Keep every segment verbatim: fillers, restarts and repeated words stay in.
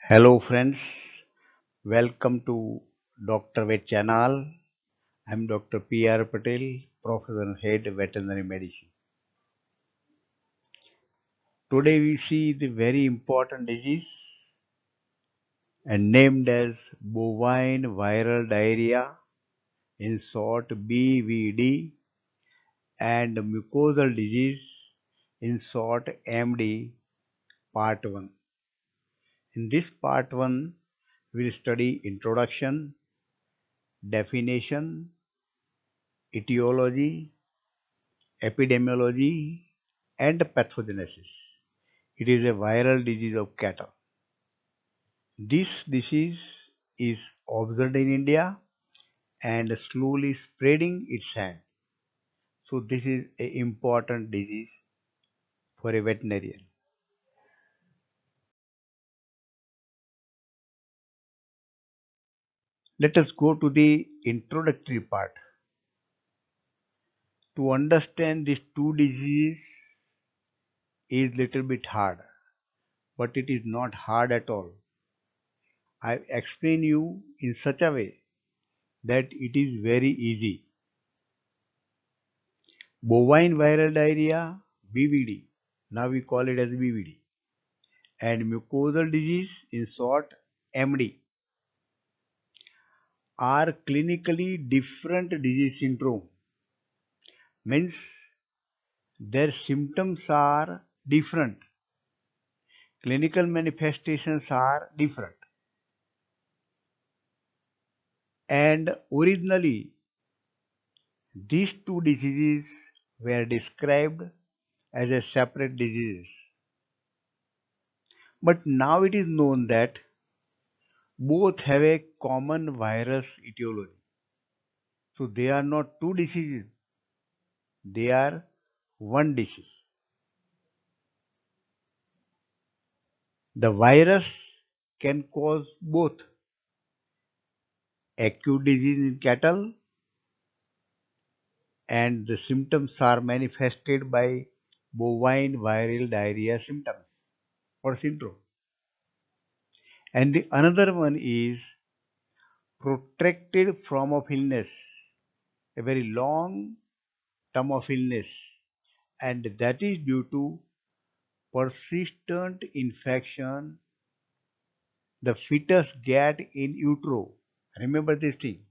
Hello friends, welcome to Doctor Vet channel. I'm Doctor P R Patel, Professor and Head Veterinary Medicine. Today we see the very important disease and named as bovine viral diarrhea, in short B V D, and mucosal disease, in short M D, part one. In this part one, we'll study introduction, definition, etiology, epidemiology, and pathogenesis. It is a viral disease of cattle. This disease is observed in India and slowly spreading its hand. So this is an important disease for a veterinarian. Let us go to the introductory part. To understand these two diseases is little bit hard, but it is not hard at all. I explain you in such a way that it is very easy. Bovine viral diarrhea, B V D, now we call it as B V D, and mucosal disease, in short M D, are clinically different disease syndrome. Means their symptoms are different, clinical manifestations are different, and originally these two diseases were described as a separate diseases. But now it is known that both have a common virus etiology. So they are not two diseases, they are one disease. The virus can cause both acute disease in cattle, and the symptoms are manifested by bovine viral diarrhea symptoms or syndrome. And the another one is protracted form of illness, a very long term of illness, and that is due to persistent infection the fetus get in utero. Remember this thing.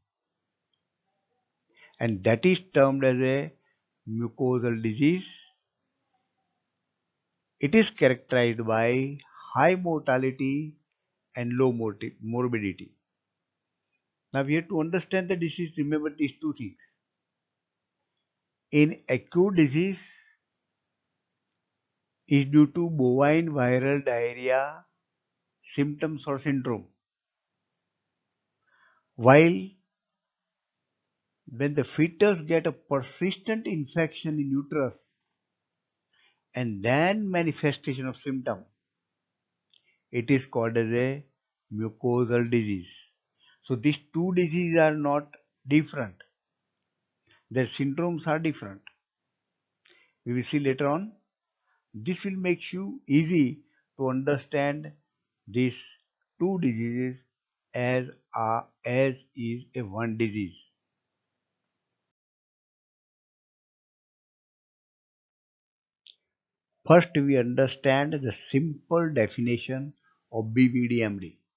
And that is termed as a mucosal disease. It is characterized by high mortality and low morbidity. Now we have to understand the disease. Remember these two things. In acute disease is due to bovine viral diarrhea symptoms or syndrome. While when the fetus get a persistent infection in uterus and then manifestation of symptom, it is called as a mucosal disease. So these two diseases are not different. Their syndromes are different. We will see later on. This will make you easy to understand these two diseases as a, as is a one disease. First, we understand the simple definition of B V D M D.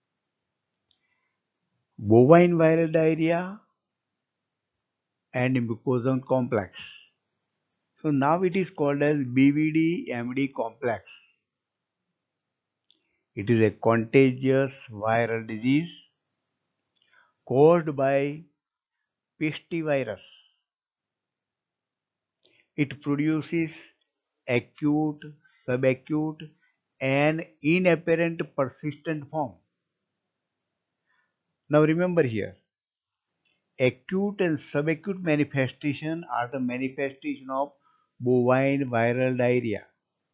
Bovine viral diarrhea and mucosal complex. So now it is called as B V D M D complex. It is a contagious viral disease caused by pistivirus. It produces acute, subacute, and inapparent persistent form. Now remember here, acute and subacute manifestation are the manifestation of bovine viral diarrhea.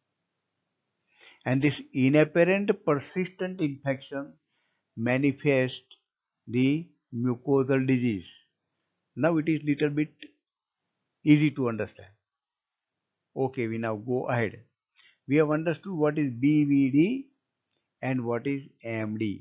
And this inapparent persistent infection manifests the mucosal disease. Now it is little bit easy to understand. Okay, we now go ahead. We have understood what is B V D And what is A M D?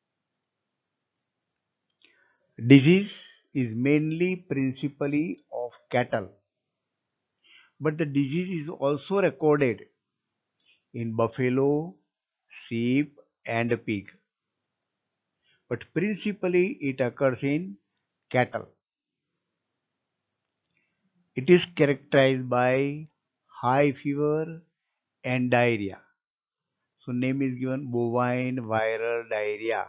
Disease is mainly principally of cattle, but the disease is also recorded in buffalo, sheep, and pig. But principally it occurs in cattle. It is characterized by high fever and diarrhea. So name is given bovine viral diarrhea.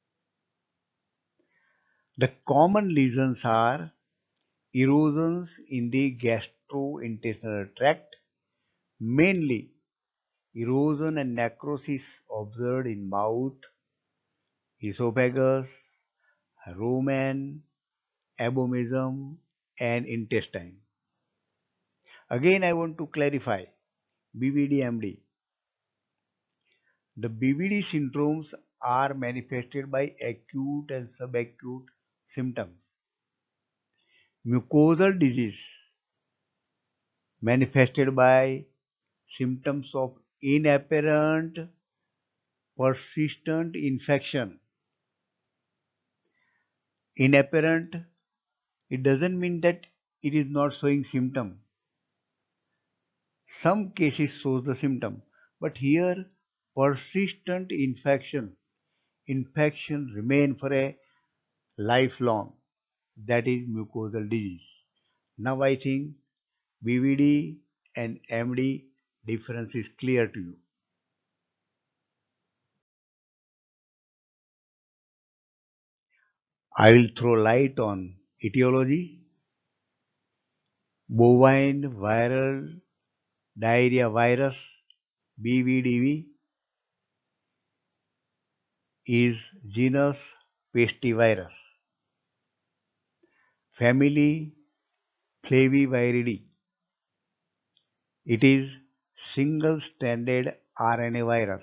The common lesions are erosions in the gastrointestinal tract, mainly erosion and necrosis observed in mouth, esophagus, rumen, abomasum, and intestine. Again, I want to clarify B V D M D. The B V D syndromes are manifested by acute and subacute symptoms. Mucosal disease manifested by symptoms of inapparent persistent infection. Inapparent, it doesn't mean that it is not showing symptom. Some cases shows the symptom, but here persistent infection, infection remain for a lifelong. That is mucosal disease. Now I think B V D and M D difference is clear to you. I will throw light on etiology. Bovine viral diarrhea virus B V D V is genus Pestiviridae, family Flaviviridae. It is single-stranded R N A virus.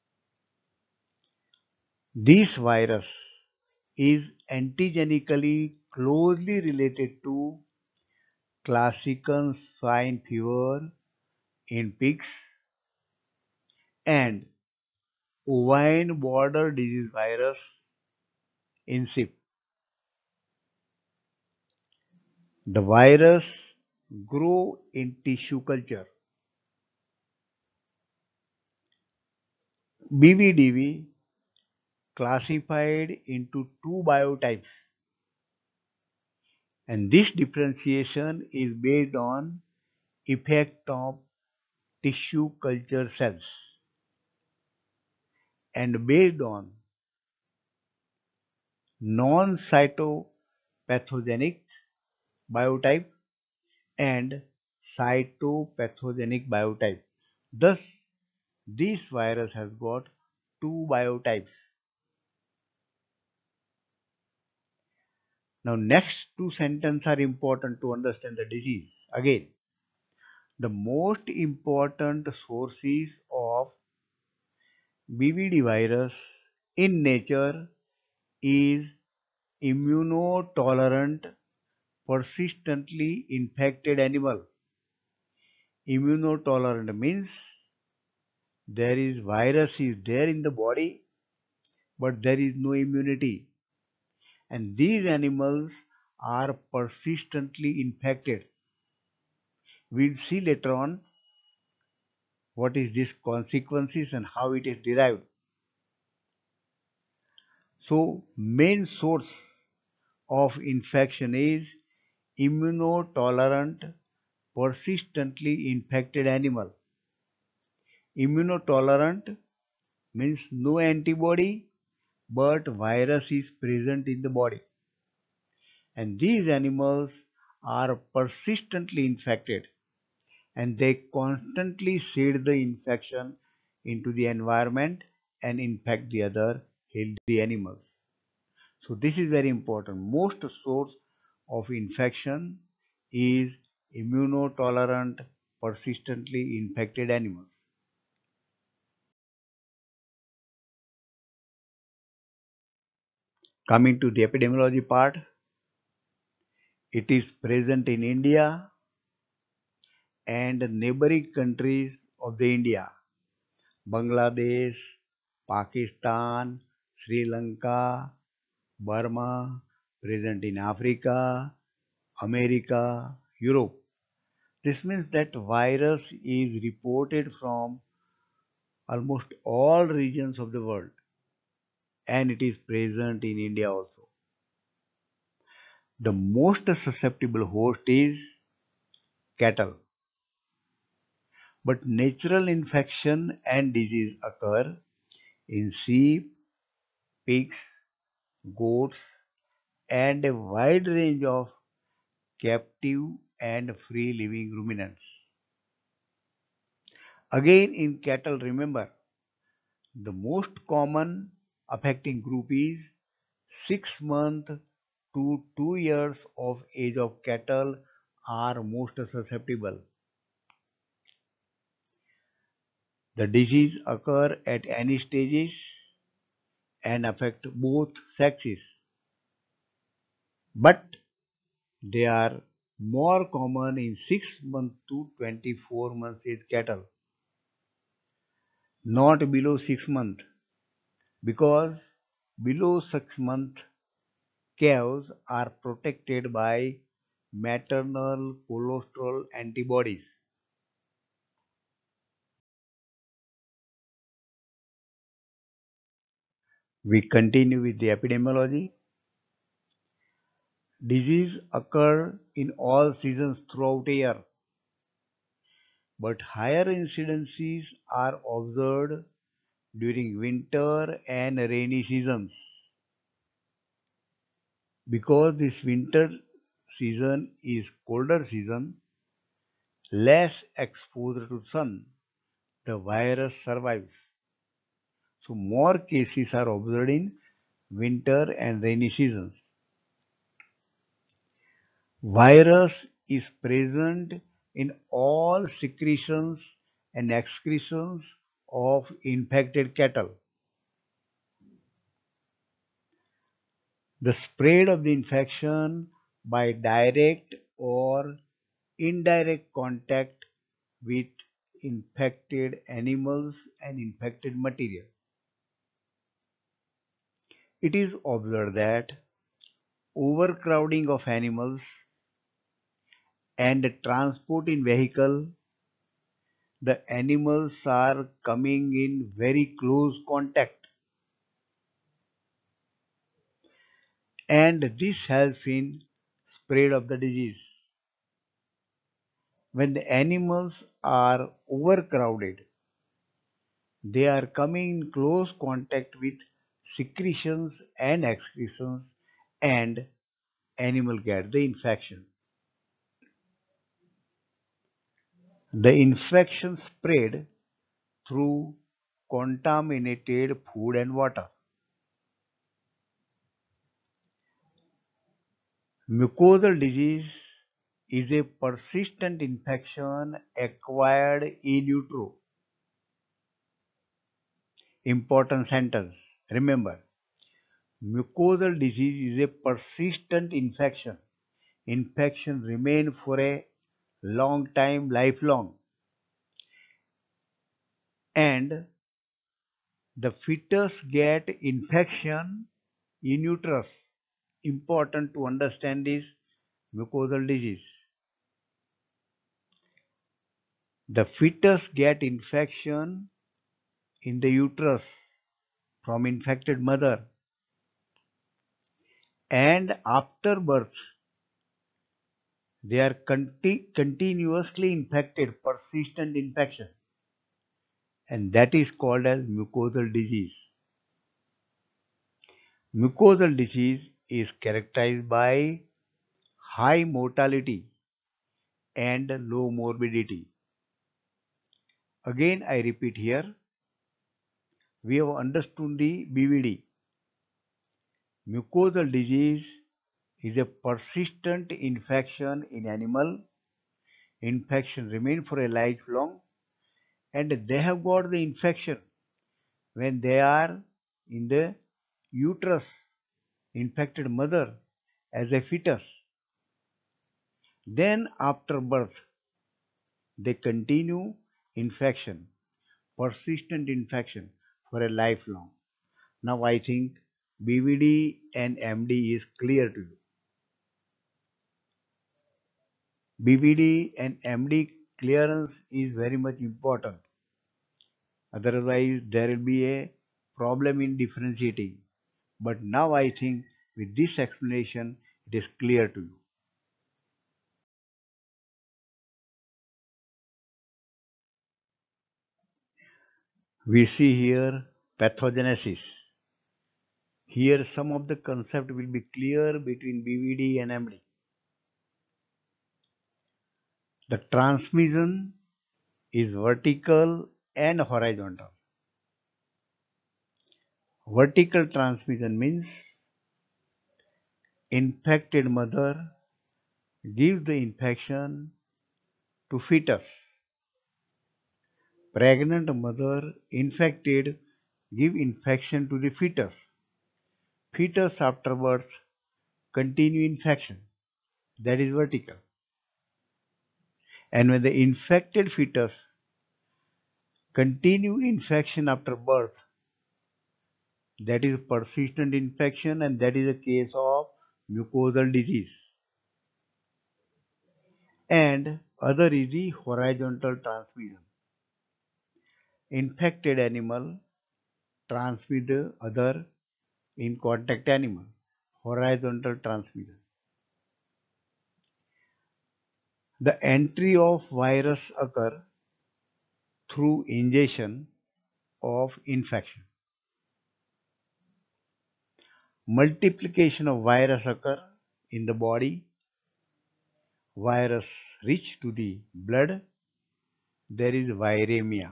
This virus is antigenically closely related to classical swine fever in pigs and ovine border disease virus in sheep. The virus grow in tissue culture. B V D V classified into two biotypes, and this differentiation is based on effect of tissue culture cells and based on non-cytopathogenic biotype and cytopathogenic biotype. Thus, this virus has got two biotypes. Now, next two sentences are important to understand the disease. Again, the most important sources of B V D virus in nature is immunotolerant, persistently infected animal. Immunotolerant means there is virus is there in the body, but there is no immunity. And these animals are persistently infected. We'll see later on what is this consequences and how it is derived. So main source of infection is immunotolerant, persistently infected animal. Immunotolerant means no antibody but virus is present in the body. And these animals are persistently infected and they constantly shed the infection into the environment and infect the other healthy animals. So this is very important. Most source of infection is immunotolerant, persistently infected animals. Coming to the epidemiology part, it is present in India and neighboring countries of the India, Bangladesh, Pakistan, Sri Lanka, Burma, present in Africa, America, Europe. This means that virus is reported from almost all regions of the world, and it is present in India also. The most susceptible host is cattle, but natural infection and disease occur in sheep, pigs, goats, and a wide range of captive and free living ruminants. Again, in cattle, remember the most common affecting group is six months to two years of age of cattle are most susceptible. The disease occur at any stages and affect both sexes, but they are more common in six months to twenty-four months age cattle, not below six months, because below six months calves are protected by maternal cholesterol antibodies. We continue with the epidemiology. Disease occur in all seasons throughout a year, but higher incidences are observed during winter and rainy seasons. Because this winter season is colder season, less exposure to sun, the virus survives. So more cases are observed in winter and rainy seasons. Virus is present in all secretions and excretions of infected cattle. The spread of the infection by direct or indirect contact with infected animals and infected material. It is observed that overcrowding of animals and transport in vehicle, the animals are coming in very close contact, and this helps in spread of the disease. When the animals are overcrowded, they are coming in close contact with secretions and excretions, and animal get the infection. The infection spread through contaminated food and water. Mucosal disease is a persistent infection acquired in utero. Important sentence. Remember, mucosal disease is a persistent infection. Infection remain for a long time, lifelong, and the fetus get infection in uterus. Important to understand this mucosal disease. The fetus get infection in the uterus from infected mother, and after birth they are conti- continuously infected, persistent infection, and that is called as mucosal disease. Mucosal disease is characterized by high mortality and low morbidity. Again, I repeat here, we have understood the B V D. Mucosal disease is a persistent infection in animal. Infection remain for a lifelong, and they have got the infection when they are in the uterus, infected mother as a fetus. Then after birth, they continue infection, persistent infection for a lifelong. Now I think B V D and M D is clear to you. B V D and M D clearance is very much important. Otherwise, there will be a problem in differentiating. But now I think with this explanation, it is clear to you. We see here pathogenesis. Here some of the concept will be clear between B V D and M D. The transmission is vertical and horizontal. Vertical transmission means infected mother gives the infection to fetus. Pregnant mother infected give infection to the fetus. Fetus afterwards continue infection. That is vertical. And when the infected fetus continue infection after birth, that is persistent infection, and that is a case of mucosal disease. And other is the horizontal transmission. Infected animal transmit the other in contact animal. Horizontal transmission. The entry of virus occur through ingestion of infection. Multiplication of virus occur in the body. Virus reach to the blood. There is viremia.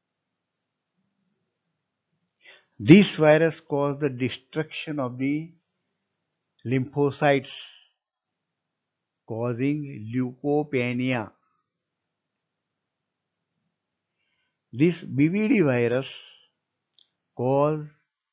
This virus cause the destruction of the lymphocytes, causing leukopenia. This B V D virus cause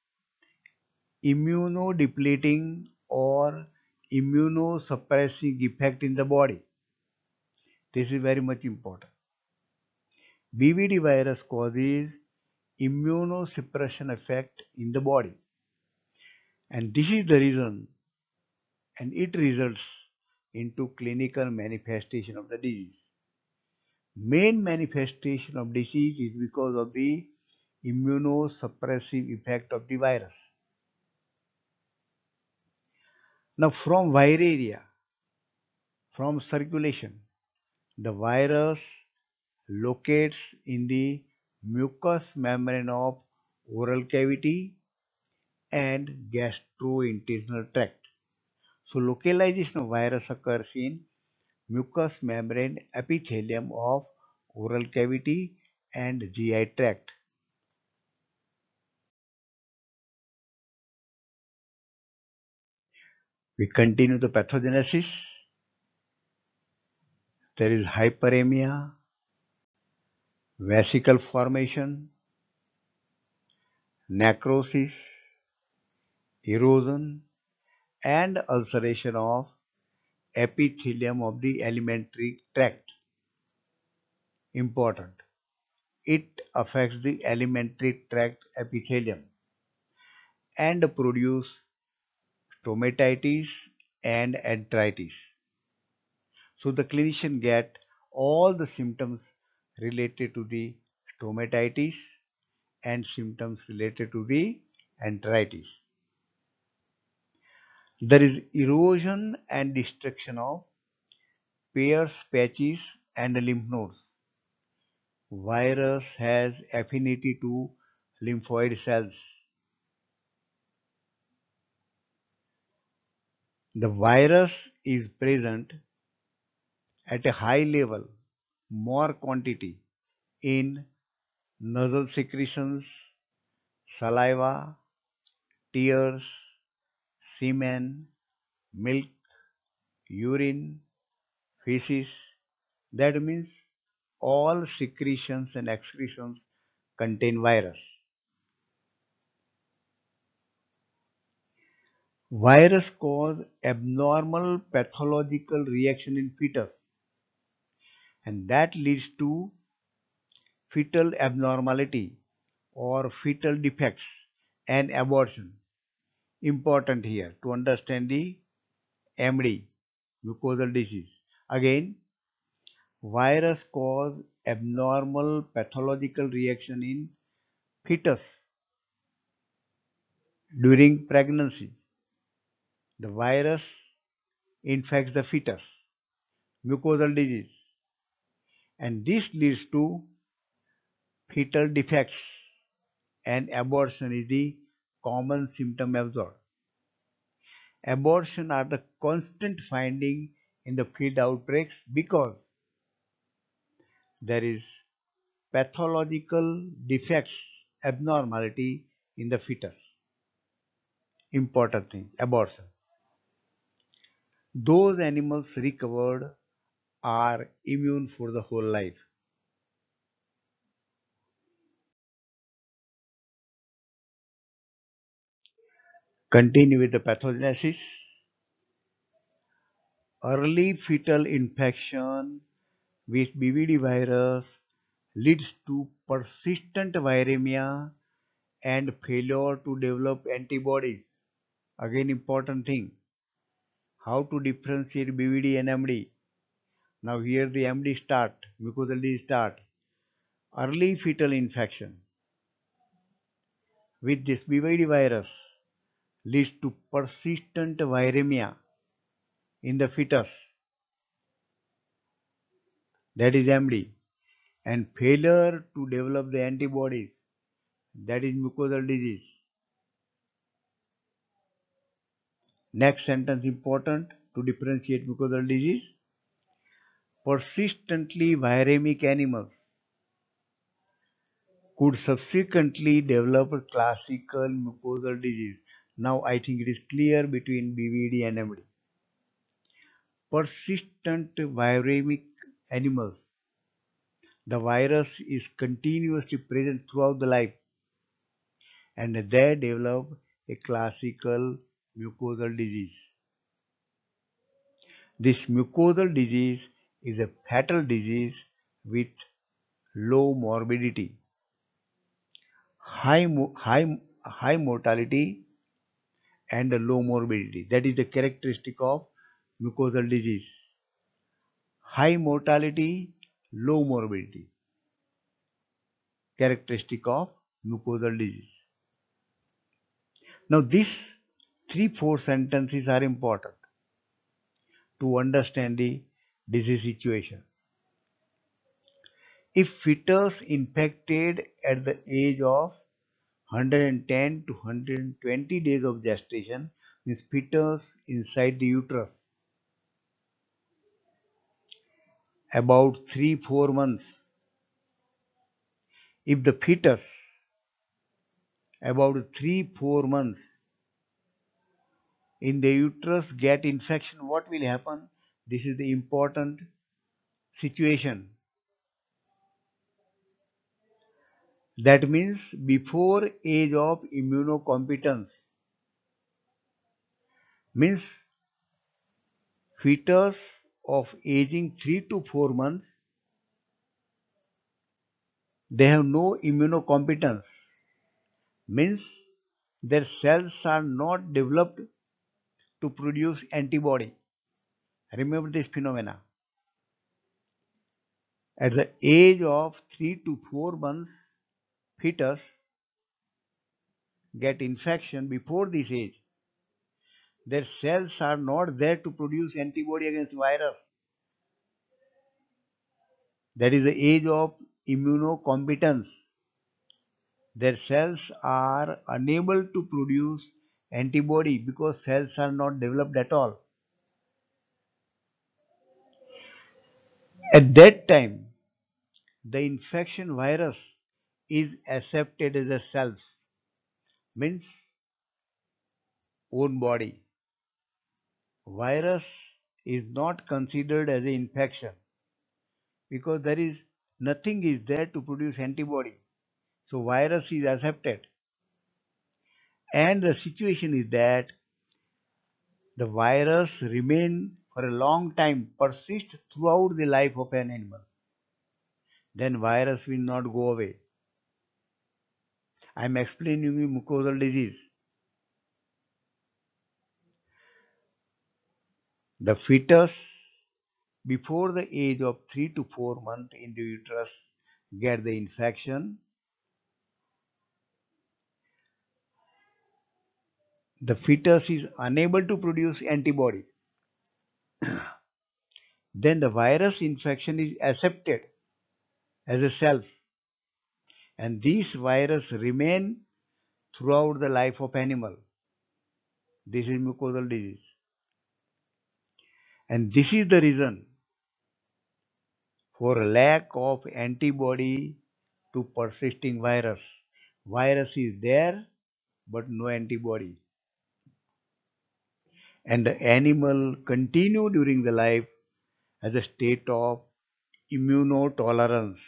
immunodepleting or immunosuppressing effect in the body. This is very much important. B V D virus causes immunosuppression effect in the body, and this is the reason, and it results into clinical manifestation of the disease. Main manifestation of disease is because of the immunosuppressive effect of the virus. Now from viraria, from circulation, the virus locates in the mucous membrane of oral cavity and gastrointestinal tract. So localization of virus occurs in mucous membrane epithelium of oral cavity and G I tract. We continue the pathogenesis. There is hyperemia, vesicle formation, necrosis, erosion, and ulceration of epithelium of the alimentary tract. Important. It affects the alimentary tract epithelium and produce stomatitis and enteritis. So the clinician get all the symptoms related to the stomatitis and symptoms related to the enteritis. There is erosion and destruction of Peyer's patches and lymph nodes. Virus has affinity to lymphoid cells. The virus is present at a high level, more quantity in nasal secretions, saliva, tears, semen, milk, urine, feces. That means all secretions and excretions contain virus. Virus cause abnormal pathological reaction in fetus, and that leads to fetal abnormality or fetal defects and abortion. Important here to understand the M D, mucosal disease. Again, virus cause abnormal pathological reaction in fetus during pregnancy. The virus infects the fetus, mucosal disease, and this leads to fetal defects and abortion is the common symptom observed. Abortion are the constant finding in the field outbreaks because there is pathological defects, abnormality in the fetus. Important thing, abortion. Those animals recovered are immune for the whole life. Continue with the pathogenesis. Early fetal infection with B V D virus leads to persistent viremia and failure to develop antibodies. Again, important thing, how to differentiate B V D and M D. Now here the M D start, mucosal disease start. Early fetal infection with this B V D virus leads to persistent viremia in the fetus, that is M D, and failure to develop the antibodies, that is mucosal disease. Next sentence important to differentiate mucosal disease. Persistently viremic animals could subsequently develop classical mucosal disease. Now I think it is clear between B V D and M D. Persistent viremic animals, the virus is continuously present throughout the life and they develop a classical mucosal disease. This mucosal disease is a fatal disease with low morbidity, high, high, high mortality and a low morbidity. That is the characteristic of mucosal disease. High mortality, low morbidity, characteristic of mucosal disease. Now these three, four sentences are important to understand the disease situation. If fetus infected at the age of one hundred ten to one hundred twenty days of gestation, means fetus inside the uterus, about three four months. If the fetus about three four months in the uterus get infection, what will happen? This is the important situation. That means before age of immunocompetence, means fetus of aging three to four months, they have no immunocompetence, means their cells are not developed to produce antibody. Remember this phenomena. At the age of three to four months, fetus get infection before this age. Their cells are not there to produce antibody against virus. That is the age of immunocompetence. Their cells are unable to produce antibody because cells are not developed at all. At that time, the infection virus is accepted as a self, means own body. Virus is not considered as an infection because there is nothing is there to produce antibody. So virus is accepted. And the situation is that the virus remain for a long time, persist throughout the life of an animal. Then virus will not go away. I am explaining you mucosal disease. The fetus before the age of three to four months in the uterus get the infection. The fetus is unable to produce antibody. Then the virus infection is accepted as a self, and these virus remain throughout the life of animal. This is mucosal disease, and this is the reason for lack of antibody to persisting virus. Virus is there, but no antibody, and the animal continue during the life as a state of immunotolerance.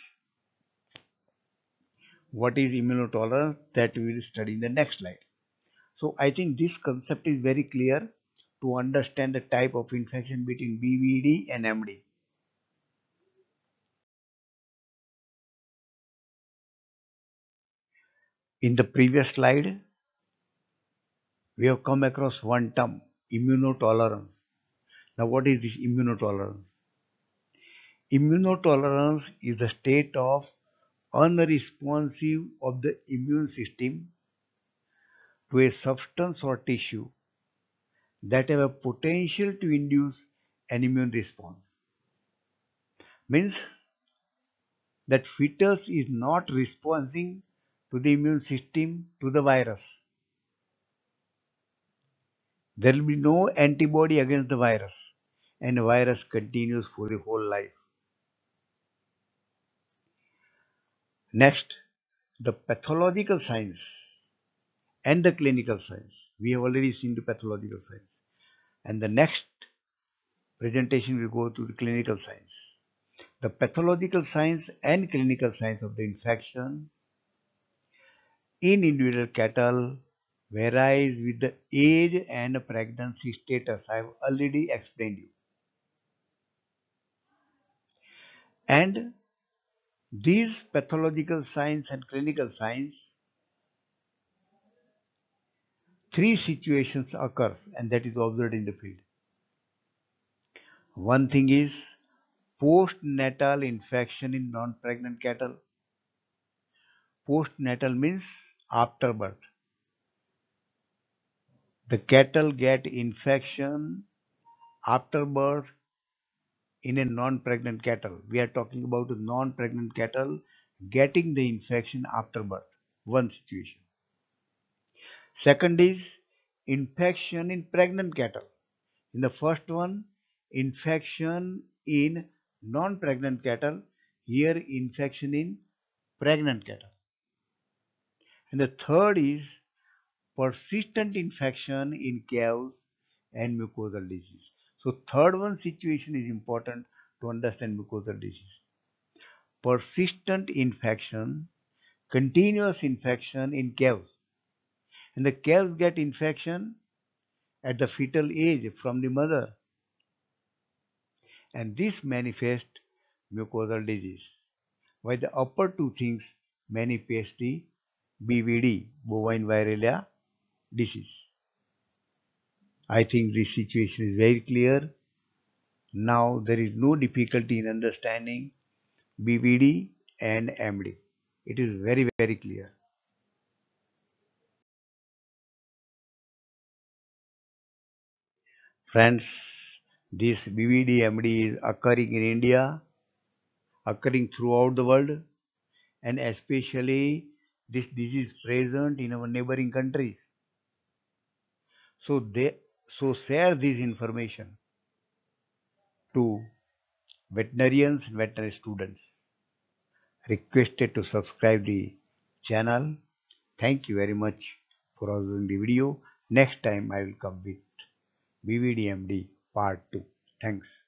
What is immunotolerance? That we will study in the next slide. So I think this concept is very clear to understand the type of infection between B V D and M D. In the previous slide, we have come across one term, immunotolerance. Now what is this immunotolerance? Immunotolerance is the state of unresponsive of the immune system to a substance or tissue that have a potential to induce an immune response. Means that fetus is not responding to the immune system to the virus. There will be no antibody against the virus, and the virus continues for the whole life. Next, the pathological signs and the clinical signs. We have already seen the pathological signs, and the next presentation will go to the clinical signs. The pathological signs and clinical signs of the infection in individual cattle varies with the age and pregnancy status. I have already explained you. And these pathological signs and clinical signs, three situations occur, and that is observed in the field. One thing is postnatal infection in non-pregnant cattle. Postnatal means after birth. The cattle get infection after birth in a non-pregnant cattle. We are talking about a non-pregnant cattle getting the infection after birth. One situation. Second is infection in pregnant cattle. In the first one, infection in non-pregnant cattle. Here, infection in pregnant cattle. And the third is persistent infection in calves and mucosal disease. So third one situation is important to understand mucosal disease. Persistent infection, continuous infection in calves. And the calves get infection at the fetal age from the mother. And this manifests mucosal disease. While the upper two things manifest the B V D, bovine Varroa disease. I think this situation is very clear. Now there is no difficulty in understanding B V D and M D. It is very, very clear. Friends, this B V D M D is occurring in India, occurring throughout the world, and especially this disease present in our neighboring countries. So they so share this information to veterinarians and veterinary students. Requested to subscribe the channel. Thank you very much for watching the video. Next time I will come with B V D M D part two. Thanks.